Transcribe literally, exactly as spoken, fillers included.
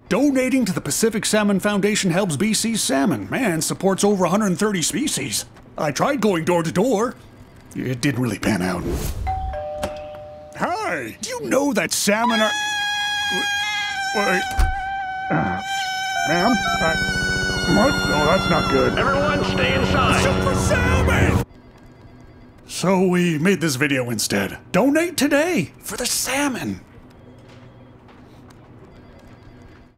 Donating to the Pacific Salmon Foundation helps B C's salmon and supports over one hundred thirty species. I tried going door to door. It didn't really pan out. Hi, do you know that salmon are... Wait. Uh, ma'am? I... What? No, that's not good. Everyone stay inside. Super salmon! So we made this video instead. Donate today for the salmon.